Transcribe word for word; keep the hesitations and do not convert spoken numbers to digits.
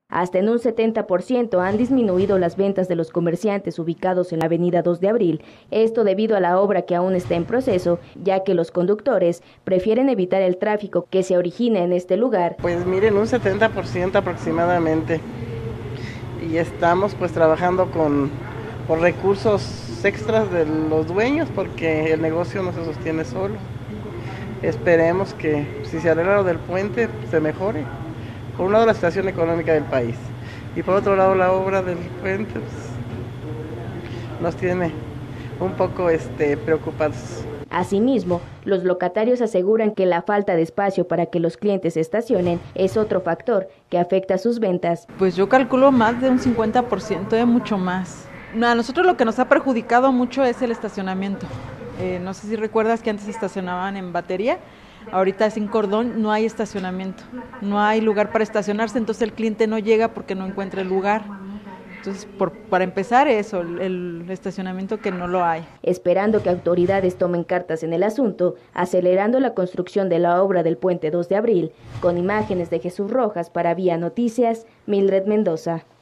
Hasta en un setenta por ciento han disminuido las ventas de los comerciantes ubicados en la avenida dos de abril, esto debido a la obra que aún está en proceso, ya que los conductores prefieren evitar el tráfico que se origina en este lugar. Pues miren, un setenta por ciento aproximadamente, y estamos pues trabajando con, con recursos extras de los dueños porque el negocio no se sostiene solo. Esperemos que si se arregla lo del puente se mejore. Por un lado la situación económica del país y por otro lado la obra del puente pues, nos tiene un poco este, preocupados. Asimismo, los locatarios aseguran que la falta de espacio para que los clientes estacionen es otro factor que afecta sus ventas. Pues yo calculo más de un cincuenta por ciento, de mucho más. A nosotros lo que nos ha perjudicado mucho es el estacionamiento. Eh, no sé si recuerdas que antes estacionaban en batería. Ahorita sin cordón no hay estacionamiento, no hay lugar para estacionarse, entonces el cliente no llega porque no encuentra el lugar. Entonces, por, para empezar eso, el, el estacionamiento que no lo hay. Esperando que autoridades tomen cartas en el asunto, acelerando la construcción de la obra del puente dos de abril, con imágenes de Jesús Rojas para Vía Noticias, Mildred Mendoza.